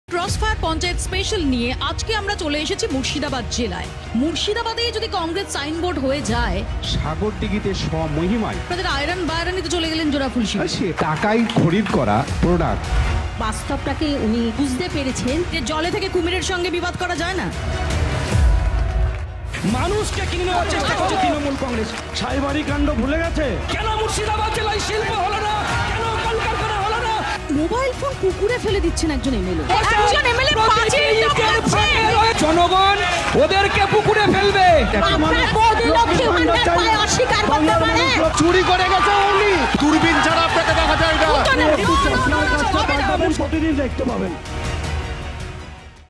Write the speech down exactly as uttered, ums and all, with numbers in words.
Crossfire panchayat special নিয়ে আজকে আমরা চলে এসেছি মুর্শিদাবাদ জেলায়। মুর্শিদাবাদে যদি কংগ্রেস সাইনবোর্ড হয়ে যায়, সাগরদিঘিতে স্বমহিমায় আপনাদের আয়রন বায়রানিতে চলে গেলেন জোড়াফুল শিব। সে টাকাই খরিদ করা প্রোডাক্ট। বাস্তবটাকে উনি বুঝতে পেরেছেন যে জলে থেকে কুমিরের সঙ্গে বিবাদ করা যায় না। মানুষকে কিনে নেওয়ার চেষ্টা করছে তৃণমূল কংগ্রেস। সাইবারি কাণ্ড ভুলে গেছে। কেন মুর্শিদাবাদ জেলায় শিল্প হলো না? কেন কলকারখানা হলো না? মোবাইল ফোন পুকুরে ফেলে দিচ্ছেন একজন এমএলএ। একজন এমএলএ জনগণ ওদেরকে পুকুরে ফেলবে। চুরি করে গেছে উনি। দূরবীন ছাড়া আপনাকে দেখা যায় না। প্রতিদিন দেখতে পাবেন।